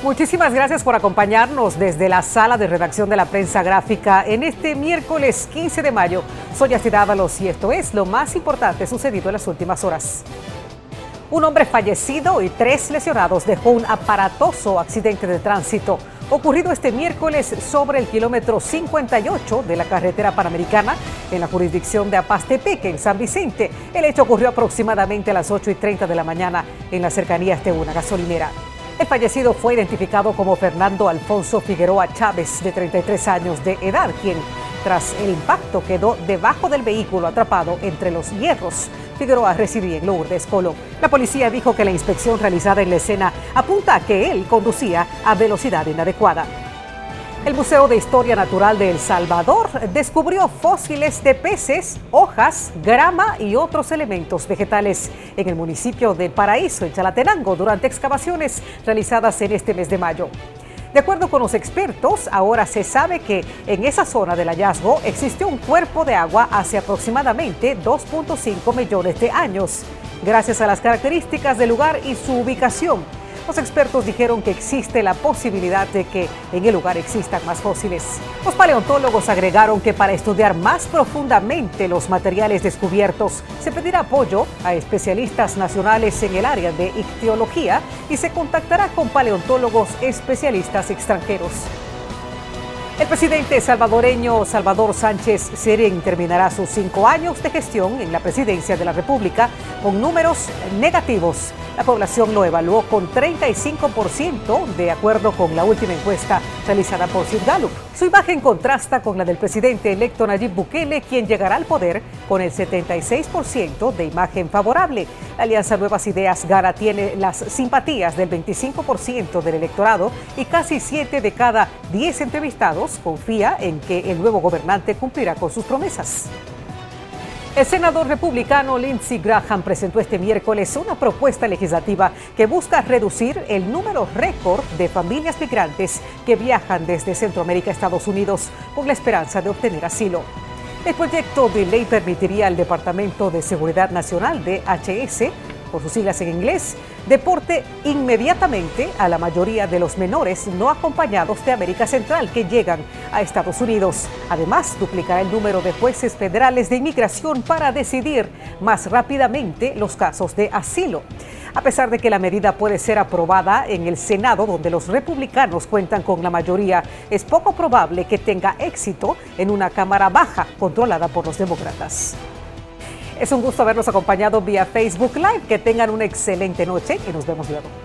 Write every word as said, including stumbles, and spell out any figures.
Muchísimas gracias por acompañarnos desde la sala de redacción de la prensa gráfica en este miércoles quince de mayo. Soy Astrid Ábalos y esto es lo más importante sucedido en las últimas horas. Un hombre fallecido y tres lesionados dejó un aparatoso accidente de tránsito ocurrido este miércoles sobre el kilómetro cincuenta y ocho de la carretera panamericana en la jurisdicción de Apastepeque, en San Vicente. El hecho ocurrió aproximadamente a las ocho y treinta de la mañana en las cercanías de una gasolinera. El fallecido fue identificado como Fernando Alfonso Figueroa Chávez, de treinta y tres años de edad, quien tras el impacto quedó debajo del vehículo atrapado entre los hierros. Figueroa residía en Lourdes, Colón. La policía dijo que la inspección realizada en la escena apunta a que él conducía a velocidad inadecuada. El Museo de Historia Natural de El Salvador descubrió fósiles de peces, hojas, grama y otros elementos vegetales en el municipio de Paraíso, en Chalatenango, durante excavaciones realizadas en este mes de mayo. De acuerdo con los expertos, ahora se sabe que en esa zona del hallazgo existió un cuerpo de agua hace aproximadamente dos punto cinco millones de años. Gracias a las características del lugar y su ubicación, los expertos dijeron que existe la posibilidad de que en el lugar existan más fósiles. Los paleontólogos agregaron que para estudiar más profundamente los materiales descubiertos, se pedirá apoyo a especialistas nacionales en el área de ictiología y se contactará con paleontólogos especialistas extranjeros. El presidente salvadoreño Salvador Sánchez Serén terminará sus cinco años de gestión en la presidencia de la República con números negativos. La población lo evaluó con treinta y cinco por ciento, de acuerdo con la última encuesta realizada por Ciudgallup. Su imagen contrasta con la del presidente electo Nayib Bukele, quien llegará al poder con el setenta y seis por ciento de imagen favorable. La Alianza Nuevas Ideas Gara tiene las simpatías del veinticinco por ciento del electorado y casi siete de cada diez entrevistados confía en que el nuevo gobernante cumplirá con sus promesas. El senador republicano Lindsey Graham presentó este miércoles una propuesta legislativa que busca reducir el número récord de familias migrantes que viajan desde Centroamérica a Estados Unidos con la esperanza de obtener asilo. El proyecto de ley permitiría al Departamento de Seguridad Nacional, D H S, por sus siglas en inglés, deporte inmediatamente a la mayoría de los menores no acompañados de América Central que llegan a Estados Unidos. Además, duplicará el número de jueces federales de inmigración para decidir más rápidamente los casos de asilo. A pesar de que la medida puede ser aprobada en el Senado, donde los republicanos cuentan con la mayoría, es poco probable que tenga éxito en una Cámara baja controlada por los demócratas. Es un gusto habernos acompañado vía Facebook Live. Que tengan una excelente noche y nos vemos luego.